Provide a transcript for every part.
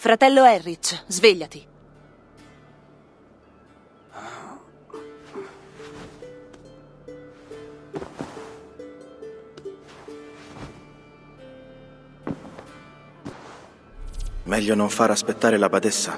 Fratello Errich, svegliati. Meglio non far aspettare la badessa.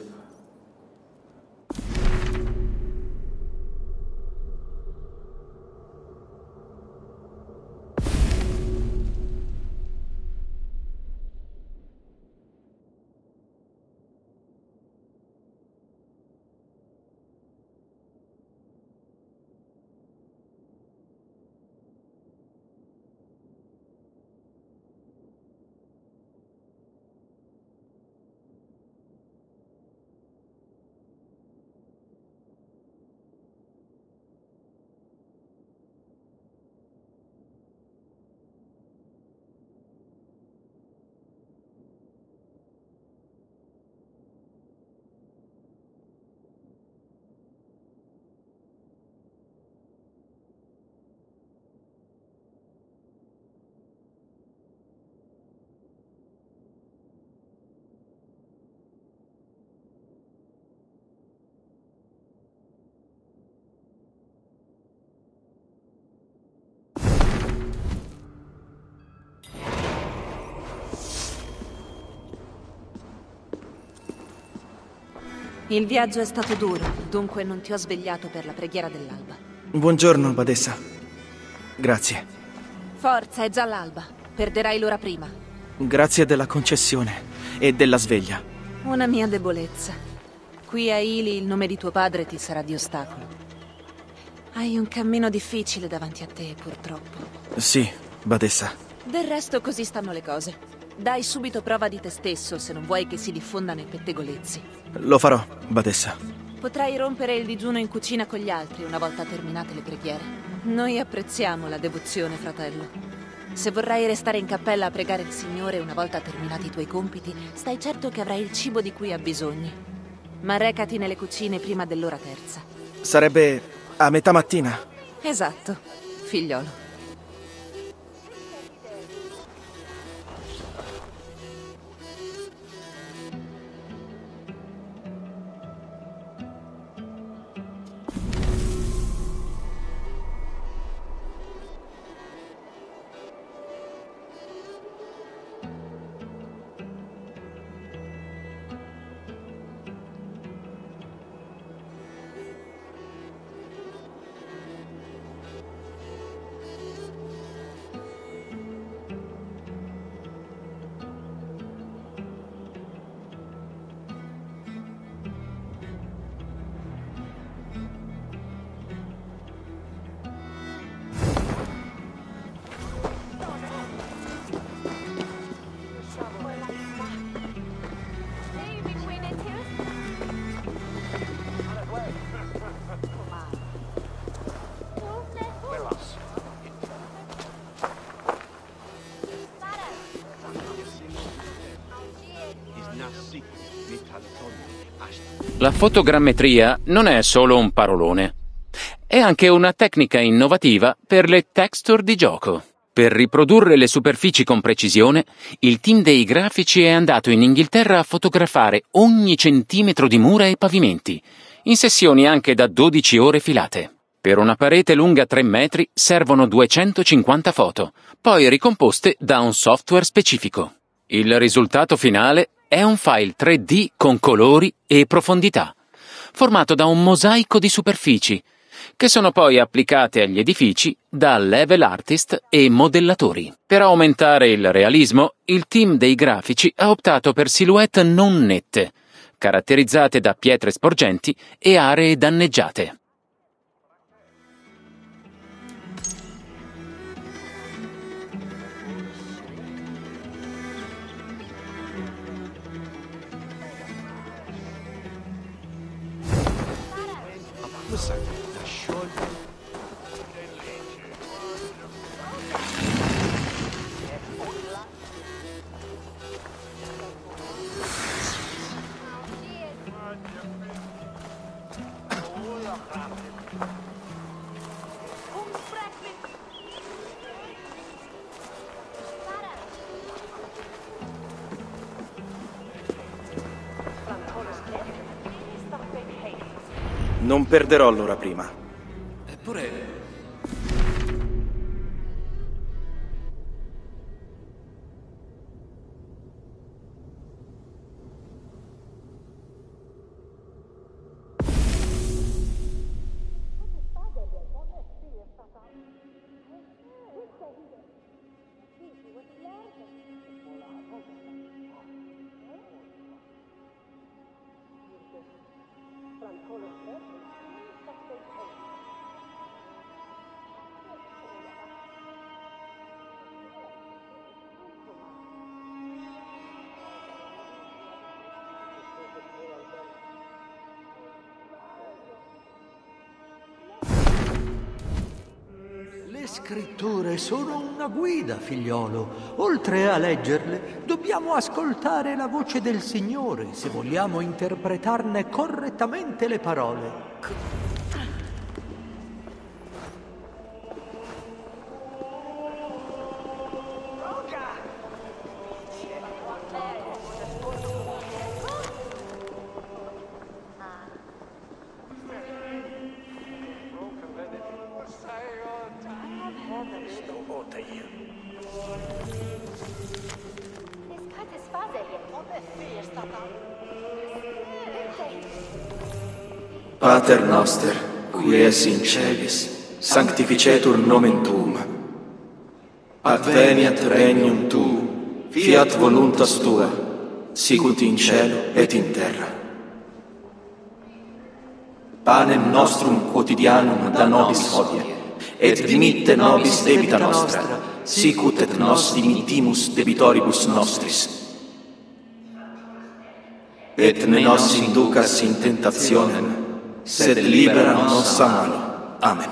Il viaggio è stato duro, dunque non ti ho svegliato per la preghiera dell'alba. Buongiorno, badessa. Grazie. Forza, è già l'alba. Perderai l'ora prima. Grazie della concessione e della sveglia. Una mia debolezza. Qui a Ili il nome di tuo padre ti sarà di ostacolo. Hai un cammino difficile davanti a te, purtroppo. Sì, badessa. Del resto così stanno le cose. Dai subito prova di te stesso se non vuoi che si diffondano i pettegolezzi. Lo farò, badessa. Potrai rompere il digiuno in cucina con gli altri una volta terminate le preghiere. Noi apprezziamo la devozione, fratello. Se vorrai restare in cappella a pregare il Signore una volta terminati i tuoi compiti, stai certo che avrai il cibo di cui ha bisogno. Ma recati nelle cucine prima dell'ora terza. Sarebbe a metà mattina. Esatto, figliolo. La fotogrammetria non è solo un parolone. È anche una tecnica innovativa per le texture di gioco. Per riprodurre le superfici con precisione, il team dei grafici è andato in Inghilterra a fotografare ogni centimetro di mura e pavimenti, in sessioni anche da 12 ore filate. Per una parete lunga 3 metri servono 250 foto, poi ricomposte da un software specifico. Il risultato finale è un file 3D con colori e profondità, formato da un mosaico di superfici, che sono poi applicate agli edifici da level artist e modellatori. Per aumentare il realismo, il team dei grafici ha optato per silhouette non nette, caratterizzate da pietre sporgenti e aree danneggiate. Non perderò l'ora prima. Eppure... Le scritture sono una guida, figliolo. Oltre a leggerle, dobbiamo ascoltare la voce del Signore se vogliamo interpretarne correttamente le parole. Pater noster, qui es in celis, sanctificetur nomen tuum. Adveniat regnum tuum, fiat voluntas tua, sicut in cielo et in terra. Panem nostrum quotidianum da nobis hodie, et dimitte nobis debita nostra, sicut et nos dimittimus debitoribus nostris. Et ne nos inducas in tentationem, sed libera nos a malo. Amen.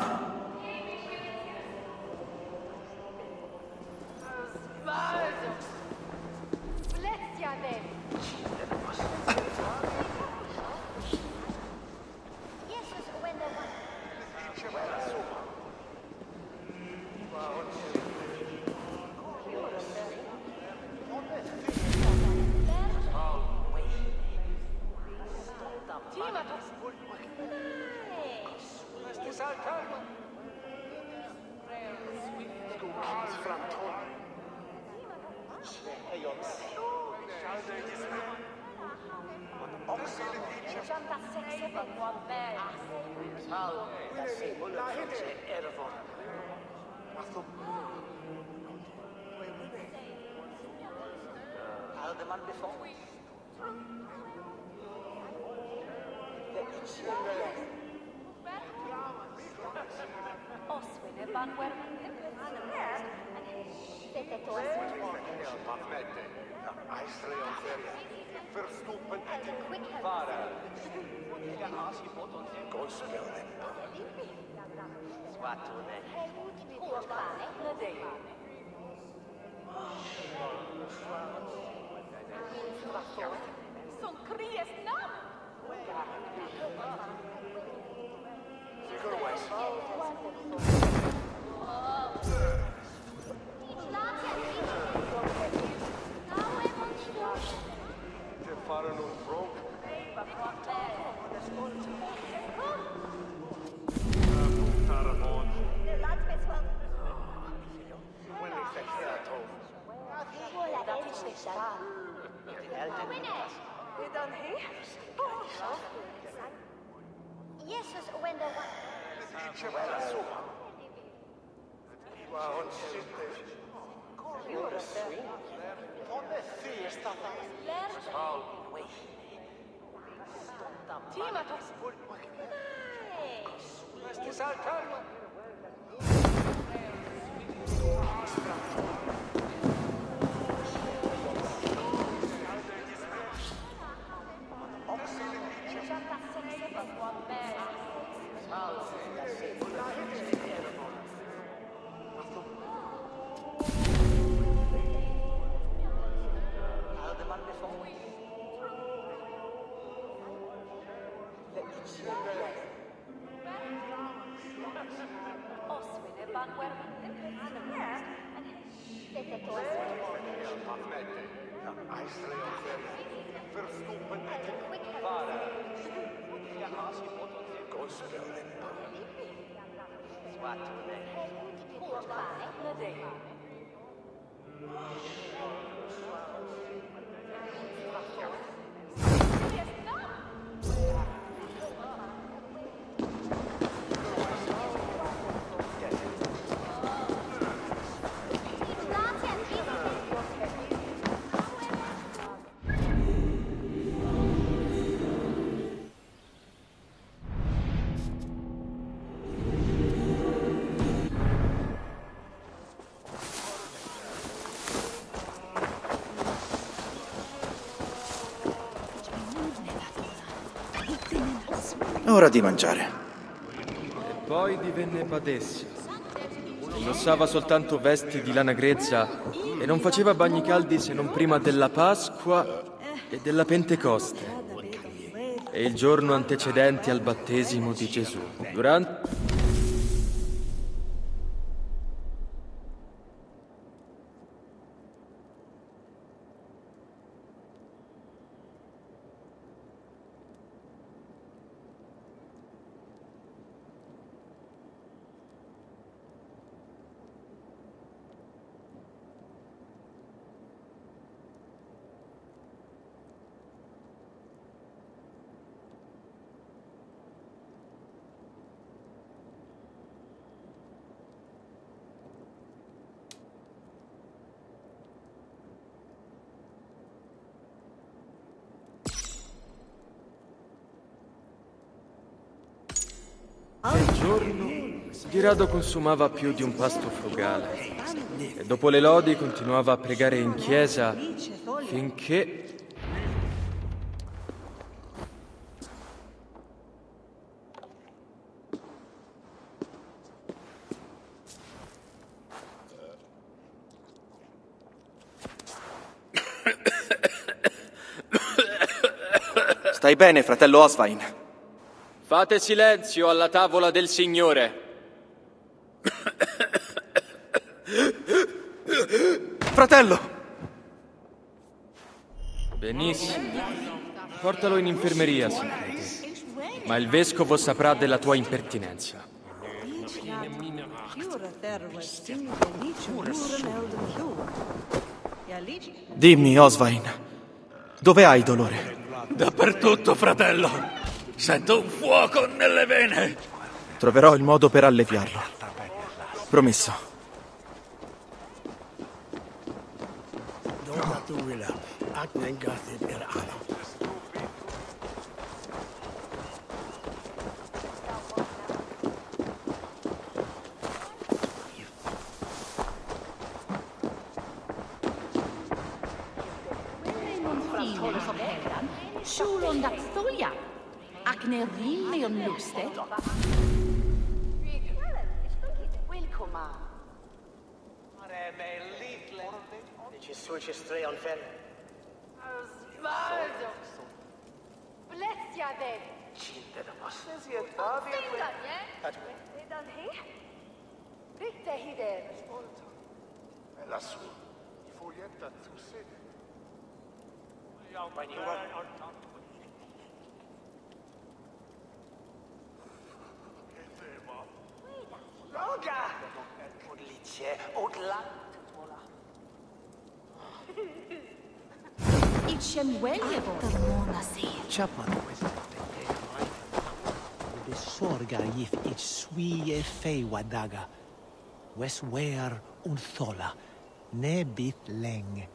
Ora di mangiare. E poi divenne badessa. Indossava soltanto vesti di lana grezza e non faceva bagni caldi se non prima della Pasqua e della Pentecoste e il giorno antecedente al battesimo di Gesù. Durante... Quel giorno di rado consumava più di un pasto frugale e dopo le lodi continuava a pregare in chiesa finché... Stai bene, fratello Osvain? Fate silenzio alla tavola del Signore. Fratello! Benissimo. Portalo in infermeria, se crede. Ma il vescovo saprà della tua impertinenza. Dimmi, Osvain, dove hai dolore? Dappertutto, fratello. Sento un fuoco nelle vene. Troverò il modo per alleviarlo. Promesso. Siŵr dat thoia, ac ne rin me o'n lwste. Itchen weljevo. Sorga if it swie fe wadaga. Wes wer un thola. Ne bit leng.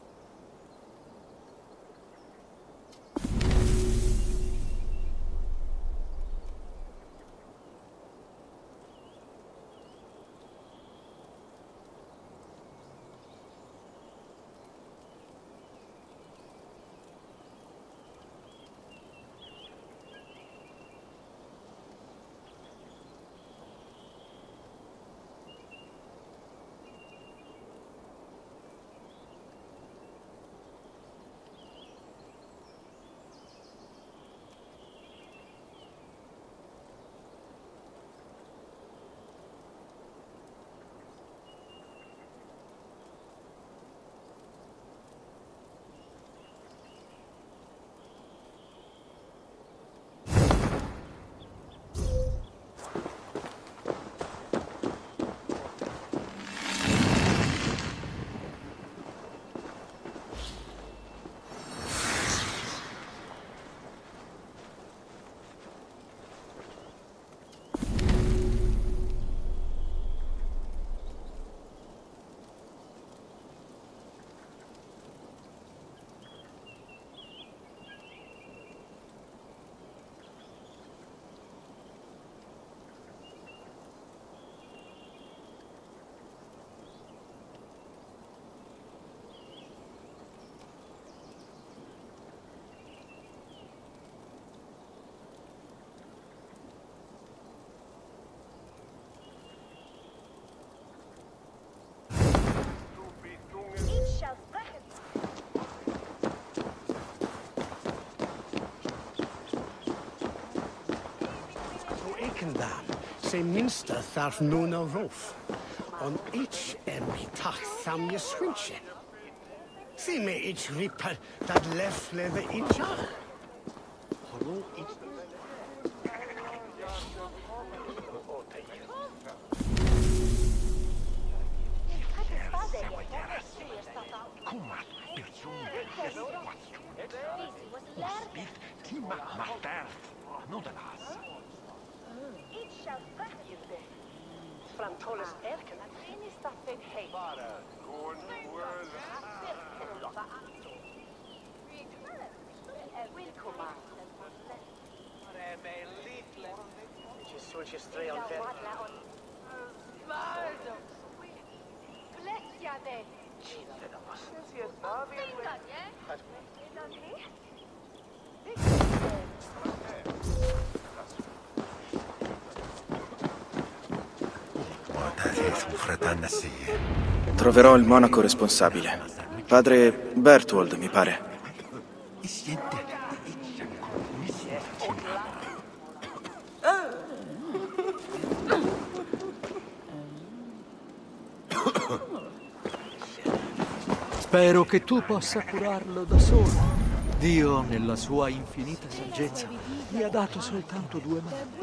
Sem minsta þarf núna róf. Each tach sam je swinche. Zie me each ripper dat lefleve itjach. Hallo ich. Frantoles erken att in i staffet hej. Willkommen. Troverò il monaco responsabile. Padre Berthold, mi pare. Spero che tu possa curarlo da solo. Dio, nella sua infinita saggezza, mi ha dato soltanto 2 mani.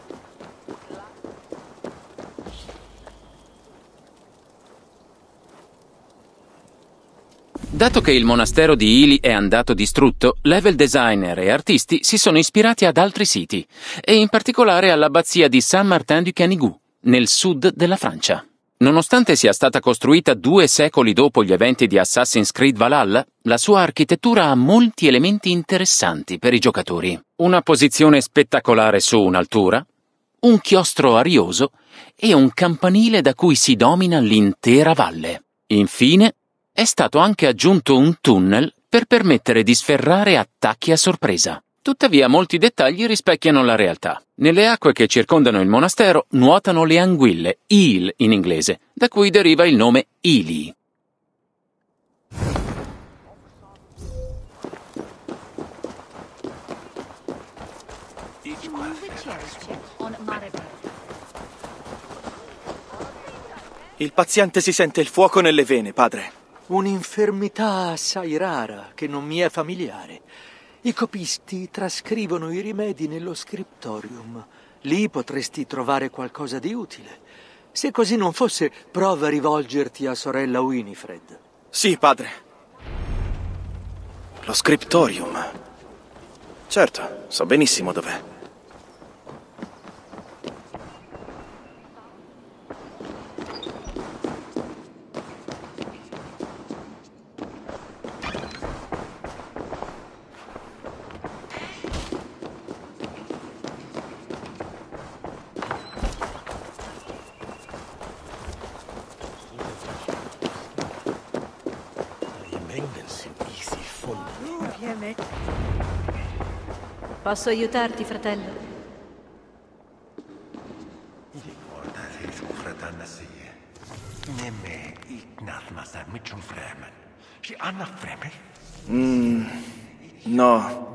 Dato che il monastero di Ely è andato distrutto, level designer e artisti si sono ispirati ad altri siti, e in particolare all'abbazia di Saint-Martin-du-Canigou, nel sud della Francia. Nonostante sia stata costruita 2 secoli dopo gli eventi di Assassin's Creed Valhalla, la sua architettura ha molti elementi interessanti per i giocatori. Una posizione spettacolare su un'altura, un chiostro arioso e un campanile da cui si domina l'intera valle. Infine, è stato anche aggiunto un tunnel per permettere di sferrare attacchi a sorpresa. Tuttavia, molti dettagli rispecchiano la realtà. Nelle acque che circondano il monastero nuotano le anguille, eel in inglese, da cui deriva il nome Ely. Il paziente si sente il fuoco nelle vene, padre. Un'infermità assai rara che non mi è familiare. I copisti trascrivono i rimedi nello scriptorium. Lì potresti trovare qualcosa di utile. Se così non fosse, prova a rivolgerti a sorella Winifred. Sì, padre. Lo scriptorium. Certo, so benissimo dov'è. Posso aiutarti, fratello? No.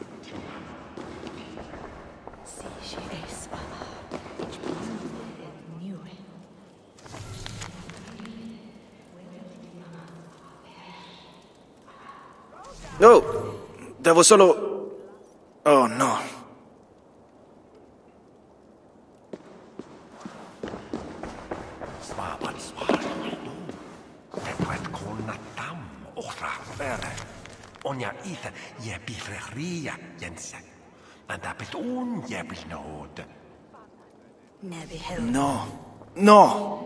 Oh, devo solo... Oh no. No. No.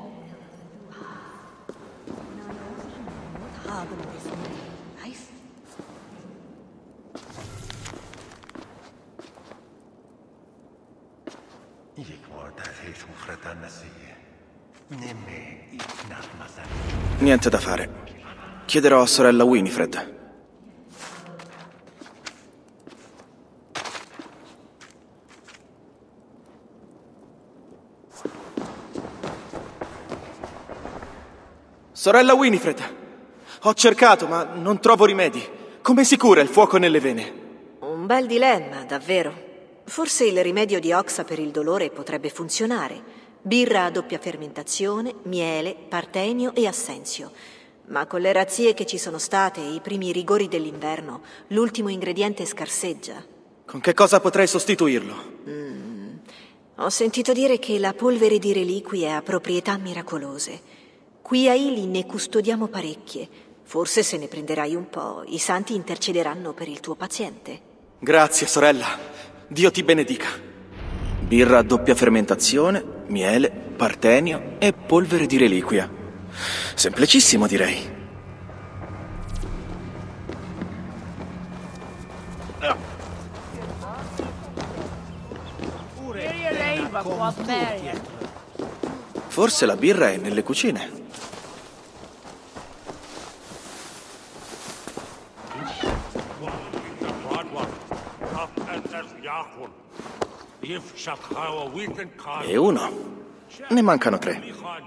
Niente da fare. Chiederò a sorella Winifred. Sorella Winifred, ho cercato, ma non trovo rimedi. Come si cura il fuoco nelle vene? Un bel dilemma, davvero. Forse il rimedio di Oxa per il dolore potrebbe funzionare. Birra a doppia fermentazione, miele, partenio e assenzio. Ma con le razzie che ci sono state e i primi rigori dell'inverno, l'ultimo ingrediente scarseggia. Con che cosa potrei sostituirlo? Ho sentito dire che la polvere di reliquie ha proprietà miracolose. Qui a Ili ne custodiamo parecchie. Forse se ne prenderai un po', i santi intercederanno per il tuo paziente. Grazie, sorella. Dio ti benedica. Birra a doppia fermentazione, miele, partenio e polvere di reliquia. Semplicissimo, direi. Forse la birra è nelle cucine. E uno. Ne mancano 3.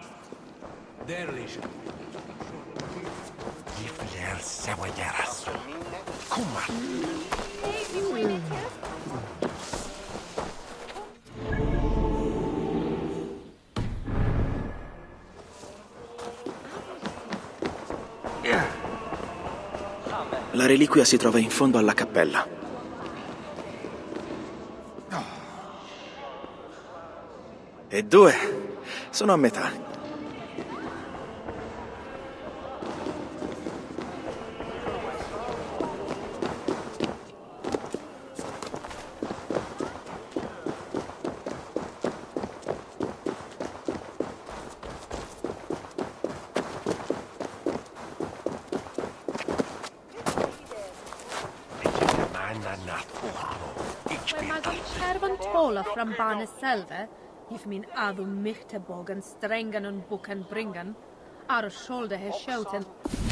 La reliquia si trova in fondo alla cappella. E 2 sono a metà. From Barnes Selve, if min adu michte bogen strengen und buken bringen, ar scholde he schoten.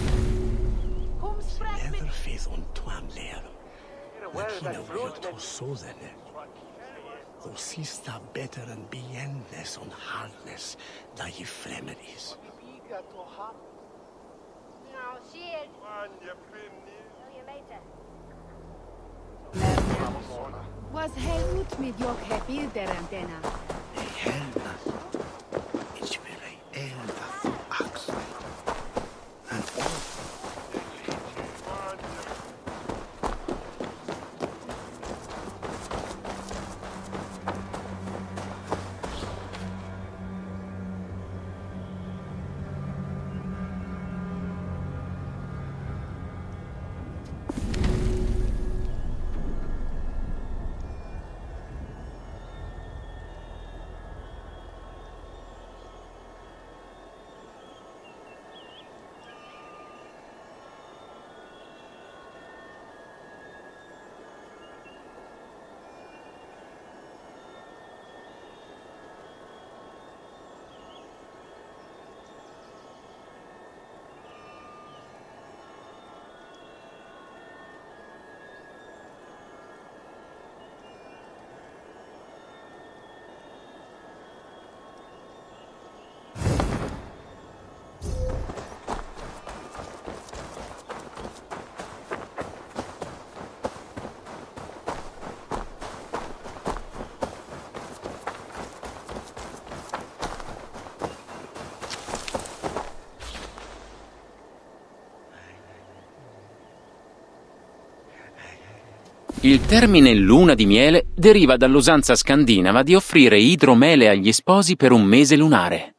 Never faith on tuam leer. Lakina wil to sodene. Då sista better and beyondness on hardness, da ye fremmed is. Was Helmut mit Joche Bilderen denna? Helma. Ich will ei elva för axel. Il termine luna di miele deriva dall'usanza scandinava di offrire idromele agli sposi per un mese lunare.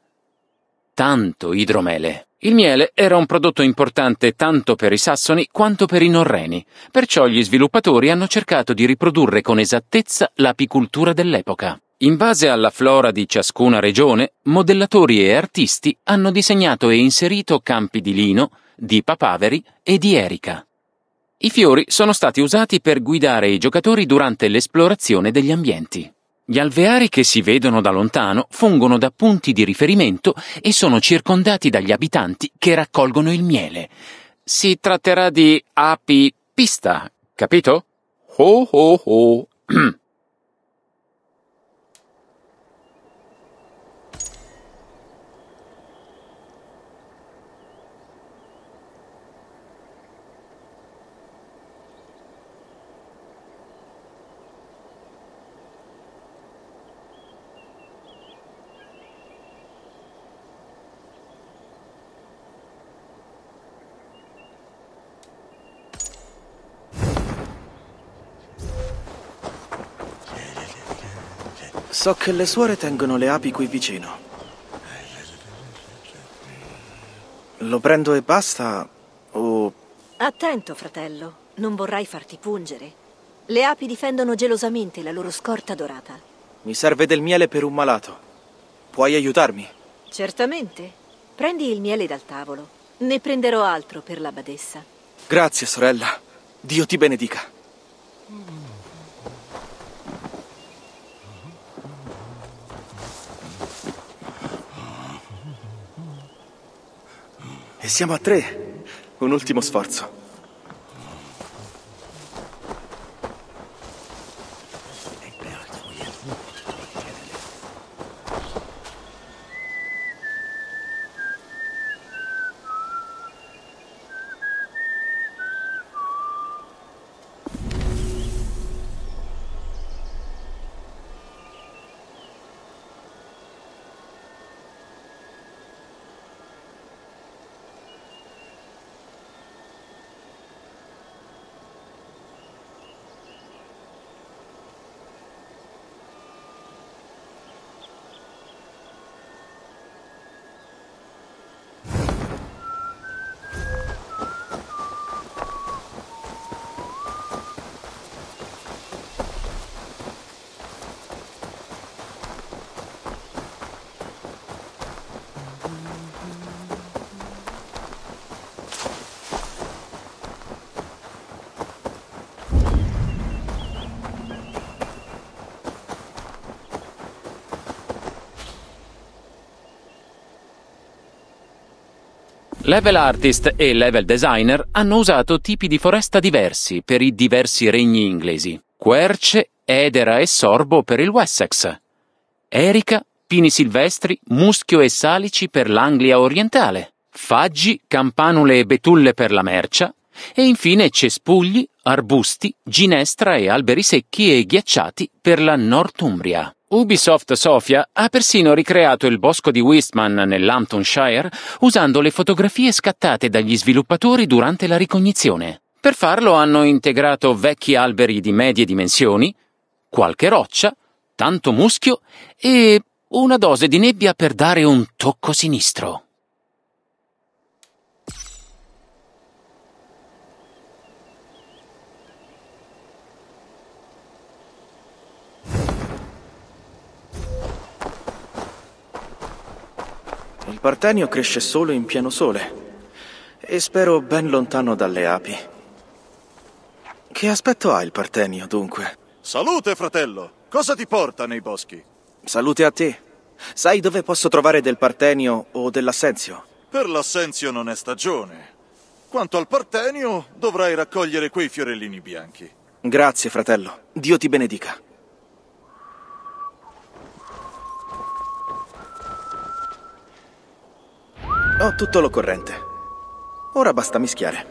Tanto idromele. Il miele era un prodotto importante tanto per i sassoni quanto per i norreni, perciò gli sviluppatori hanno cercato di riprodurre con esattezza l'apicultura dell'epoca. In base alla flora di ciascuna regione, modellatori e artisti hanno disegnato e inserito campi di lino, di papaveri e di erica. I fiori sono stati usati per guidare i giocatori durante l'esplorazione degli ambienti. Gli alveari che si vedono da lontano fungono da punti di riferimento e sono circondati dagli abitanti che raccolgono il miele. Si tratterà di api pista, capito? Ho ho ho. So che le suore tengono le api qui vicino. Lo prendo e basta, o... Attento, fratello. Non vorrai farti pungere. Le api difendono gelosamente la loro scorta dorata. Mi serve del miele per un malato. Puoi aiutarmi? Certamente. Prendi il miele dal tavolo. Ne prenderò altro per la badessa. Grazie, sorella. Dio ti benedica. E siamo a 3. Un ultimo sforzo. Level Artist e Level Designer hanno usato tipi di foresta diversi per i diversi regni inglesi. Querce, edera e sorbo per il Wessex. Erica, pini silvestri, muschio e salici per l'Anglia orientale. Faggi, campanule e betulle per la Mercia. E infine cespugli, arbusti, ginestra e alberi secchi e ghiacciati per la Northumbria. Ubisoft Sofia ha persino ricreato il bosco di Wistman nell'Hamptonshire usando le fotografie scattate dagli sviluppatori durante la ricognizione. Per farlo hanno integrato vecchi alberi di medie dimensioni, qualche roccia, tanto muschio e una dose di nebbia per dare un tocco sinistro. Il partenio cresce solo in pieno sole e spero ben lontano dalle api. Che aspetto ha il partenio, dunque? Salute, fratello! Cosa ti porta nei boschi? Salute a te. Sai dove posso trovare del partenio o dell'assenzio? Per l'assenzio non è stagione. Quanto al partenio, dovrai raccogliere quei fiorellini bianchi. Grazie, fratello. Dio ti benedica. Ho tutto l'occorrente. Ora basta mischiare.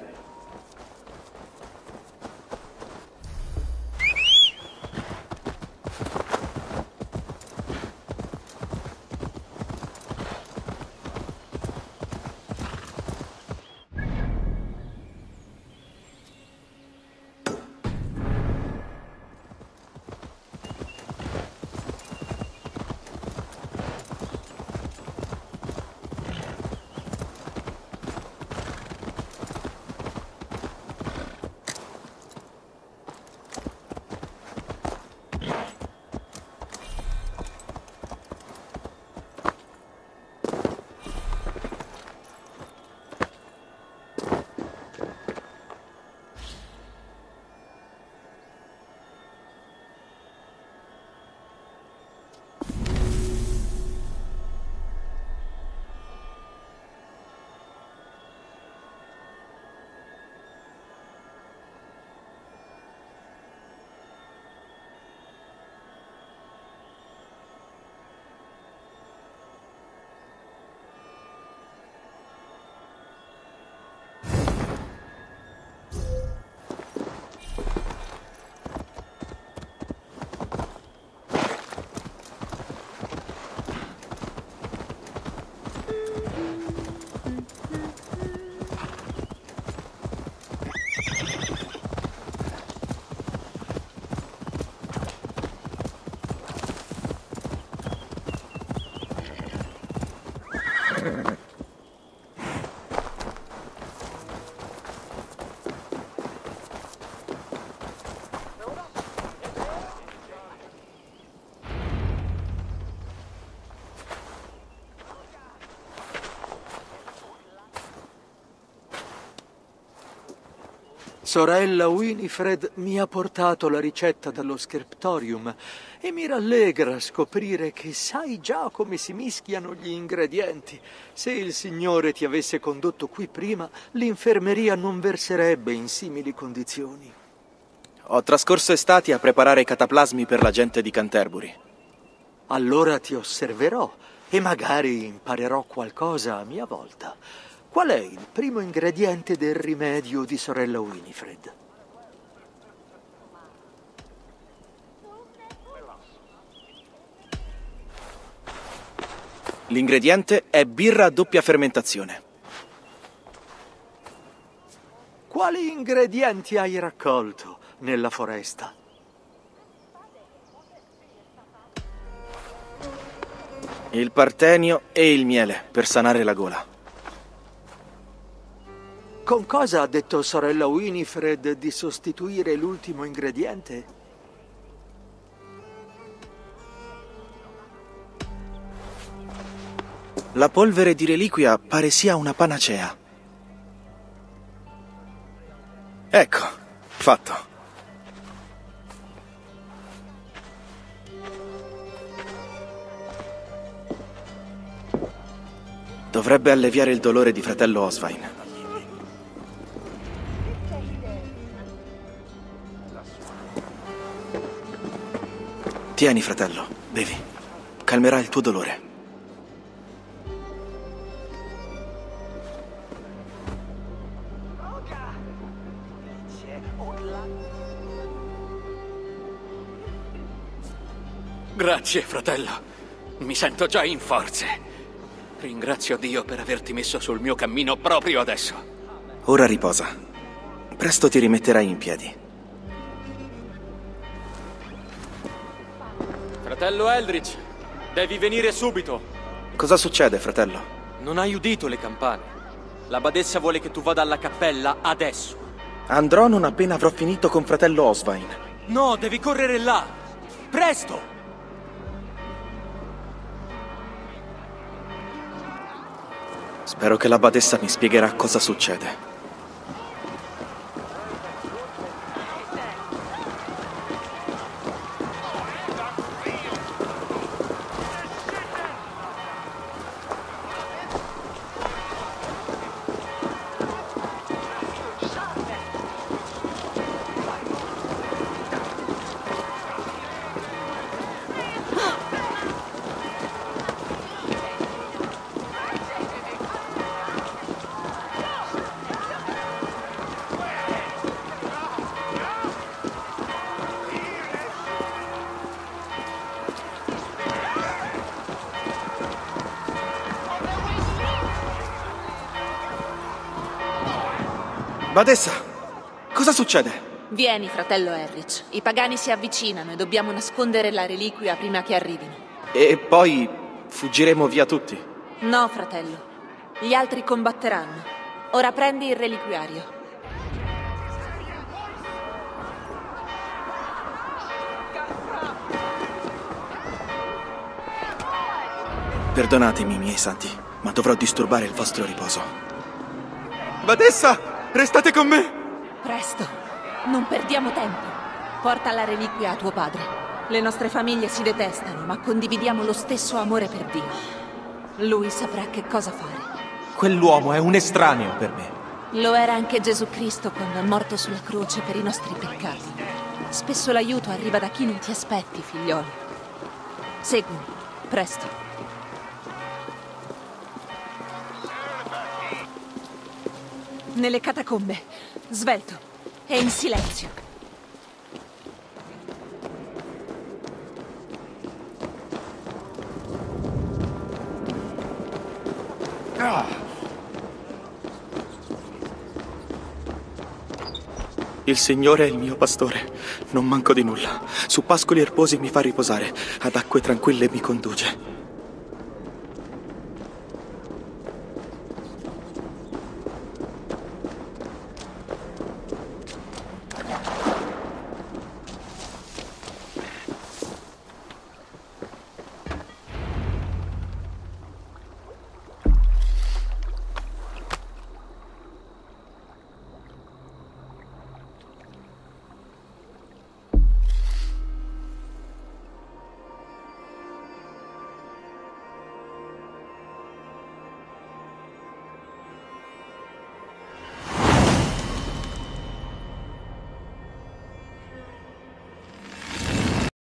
Sorella Winifred mi ha portato la ricetta dallo scriptorium e mi rallegra scoprire che sai già come si mischiano gli ingredienti. Se il Signore ti avesse condotto qui prima, l'infermeria non verserebbe in simili condizioni. Ho trascorso estati a preparare i cataplasmi per la gente di Canterbury. Allora ti osserverò e magari imparerò qualcosa a mia volta. Qual è il primo ingrediente del rimedio di sorella Winifred? L'ingrediente è birra a doppia fermentazione. Quali ingredienti hai raccolto nella foresta? Il partenio e il miele per sanare la gola. Con cosa ha detto sorella Winifred di sostituire l'ultimo ingrediente? La polvere di reliquia pare sia una panacea. Ecco, fatto. Dovrebbe alleviare il dolore di fratello Oswine. Tieni, fratello, bevi. Calmerà il tuo dolore. Grazie, fratello. Mi sento già in forze. Ringrazio Dio per averti messo sul mio cammino proprio adesso. Ora riposa. Presto ti rimetterai in piedi. Fratello Eldridge, devi venire subito. Cosa succede, fratello? Non hai udito le campane. La badessa vuole che tu vada alla cappella adesso. Andrò non appena avrò finito con fratello Oswine. No, devi correre là. Presto! Spero che la badessa mi spiegherà cosa succede. Badessa, cosa succede? Vieni, fratello Errich. I pagani si avvicinano e dobbiamo nascondere la reliquia prima che arrivino. E poi fuggiremo via tutti? No, fratello. Gli altri combatteranno. Ora prendi il reliquiario. Perdonatemi, miei santi, ma dovrò disturbare il vostro riposo. Badessa! Restate con me! Presto, non perdiamo tempo. Porta la reliquia a tuo padre. Le nostre famiglie si detestano, ma condividiamo lo stesso amore per Dio. Lui saprà che cosa fare. Quell'uomo è un estraneo per me. Lo era anche Gesù Cristo quando è morto sulla croce per i nostri peccati. Spesso l'aiuto arriva da chi non ti aspetti, figliolo. Seguimi, presto. Nelle catacombe, svelto e in silenzio. Il Signore è il mio pastore, non manco di nulla. Su pascoli erbosi mi fa riposare, ad acque tranquille mi conduce.